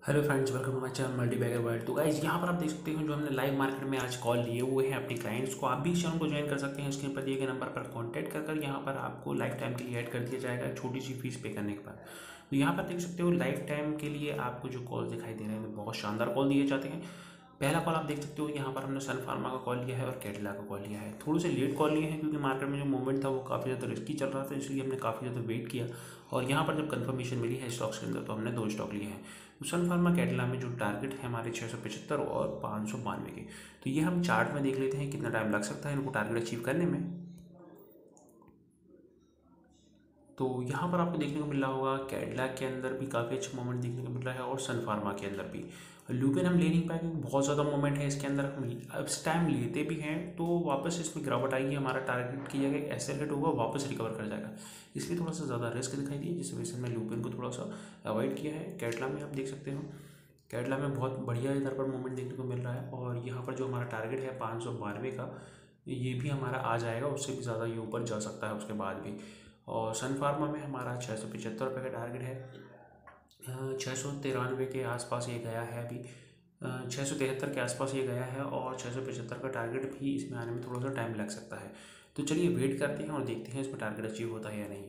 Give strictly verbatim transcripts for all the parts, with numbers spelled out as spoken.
Hello friends, welcome to my channel multi bagger world. तो guys यहाँ पर आप देख सकते हो जो हमने लाइव मार्केट में आज कॉल लिए हुए हैं अपने क्लाइंट्स को। आप भी इस चैनल को ज्वाइन कर सकते हैं। स्क्रीन पर दिए गए नंबर पर कॉन्टैक्ट कर कर यहाँ पर आपको लाइफ टाइम के लिए ऐड कर दिया जाएगा छोटी सी फीस पे करने के बाद। तो यहाँ पर देख सकते हो लाइफ टाइम के लिए आपको जो कॉल दिखाई दे रहे हैं बहुत शानदार कॉल दिए जाते हैं। पहला कॉल आप देख सकते हो यहाँ पर हमने सन फार्मा का कॉल लिया है और कैडिला का कॉल लिया है। थोड़े से लेट कॉल लिए हैं क्योंकि मार्केट में जो मूवमेंट था वो काफ़ी ज़्यादा रिस्की चल रहा था, इसलिए हमने काफ़ी ज़्यादा वेट किया। और यहाँ पर जब कंफर्मेशन मिली है स्टॉक्स के अंदर तो हमने दो स्टॉक लिए हैं। तो सन फार्मा कैडिला में जो टारगेट है हमारे छः सौ पचहत्तर और पाँच सौ बानवे के। तो ये हम चार्ट में देख लेते हैं कितना टाइम लग सकता है इनको टारगेट अचीव करने में। तो यहाँ पर आपको देखने को मिल रहा होगा कैडिला के अंदर भी काफ़ी अच्छा मोमेंट देखने को मिल रहा है और सन फार्मा के अंदर भी। लुपिन हम ले नहीं पाएंगे, बहुत ज़्यादा मोमेंट है इसके अंदर। हम अब इस टाइम लेते भी हैं तो वापस इसमें गिरावट आएगी, हमारा टारगेट की जगह ऐसे हिट होगा वापस रिकवर कर जाएगा, इसलिए थोड़ा सा ज़्यादा रिस्क दिखाई दिया, जिस वजह से मैं लुपिन को थोड़ा सा अवॉइड किया है। कैडिला में आप देख सकते हो कैडिला में बहुत बढ़िया इधर पर मूवमेंट देखने को मिल रहा है और यहाँ पर जो हमारा टारगेट है पाँच सौ बानवे का, ये भी हमारा आ जाएगा, उससे भी ज़्यादा ये ऊपर जा सकता है उसके बाद भी। और सन फार्मा में हमारा छः सौ पचहत्तर रुपये का टारगेट है, छः सौ तिरानवे के आसपास ये गया है अभी, छः सौ तिहत्तर के आसपास ये गया है और छः सौ पचहत्तर का टारगेट भी इसमें आने में थोड़ा सा टाइम लग सकता है। तो चलिए वेट करते हैं और देखते हैं इसमें टारगेट अचीव होता है या नहीं।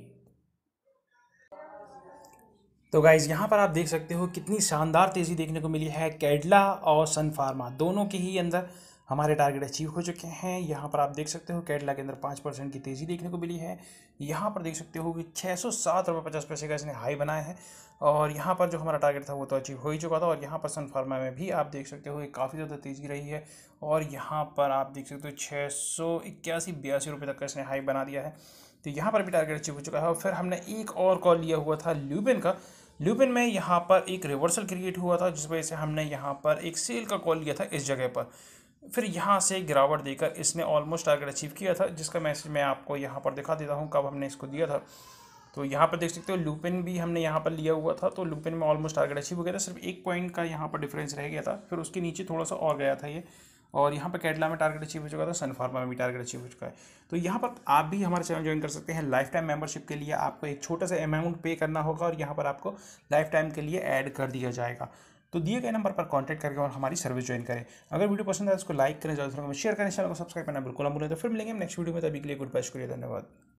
तो गाइज़ यहाँ पर आप देख सकते हो कितनी शानदार तेज़ी देखने को मिली है। कैडिला और सन फार्मा दोनों के ही अंदर हमारे टारगेट अचीव हो चुके हैं। यहाँ पर आप देख सकते हो कैडिला के अंदर पाँच परसेंट की तेज़ी देखने को मिली है। यहाँ पर देख सकते हो कि छः सौ सात रुपये पचास पैसे का इसने हाई बनाया है और यहाँ पर जो हमारा टारगेट था वो तो अचीव हो ही चुका था। और यहाँ पर सन फार्मा में भी आप देख सकते हो कि काफ़ी ज़्यादा तेज़ी रही है और यहाँ पर आप देख सकते हो छः सौ इक्यासी बयासी रुपये तक का इसने हाई बना दिया है। तो यहाँ पर भी टारगेट अचीव हो चुका है। और फिर हमने एक और कॉल लिया हुआ था ल्यूबिन का। ल्यूबिन में यहाँ पर एक रिवर्सल क्रिएट हुआ था, जिस वजह से हमने यहाँ पर एक सेल का कॉल लिया था इस जगह पर। फिर यहाँ से गिरावट देकर इसने ऑलमोस्ट टारगेट अचीव किया था, जिसका मैसेज मैं आपको यहाँ पर दिखा देता हूँ कब हमने इसको दिया था। तो यहाँ पर देख सकते हो लुपिन भी हमने यहाँ पर लिया हुआ था, तो लुपिन में ऑलमोस्ट टारगेट अचीव हो गया था, सिर्फ एक पॉइंट का यहाँ पर डिफरेंस रह गया था। फिर उसके नीचे थोड़ा सा और गया था ये। और यहाँ पर कैडिला में टारगेट अचीव हो चुका था, सन फार्मा में भी टारगेट अचीव हो चुका है। तो यहाँ पर आप भी हमारे चैनल ज्वाइन कर सकते हैं। लाइफ टाइम मेंबरशिप के लिए आपको एक छोटा सा अमाउंट पे करना होगा और यहाँ पर आपको लाइफ टाइम के लिए ऐड कर दिया जाएगा। तो दिए गए नंबर पर कांटेक्ट करके और हमारी सर्विस ज्वाइन करें। अगर वीडियो पसंद है तो इसको लाइक करें, ज़्यादा से ज़्यादा शेयर करें, चैनल को सब्सक्राइब करना बिल्कुल ना भूलें। तो फिर मिलेंगे नेक्स्ट वीडियो में, तभी के लिए गुड बाय, शुक्रिया, धन्यवाद।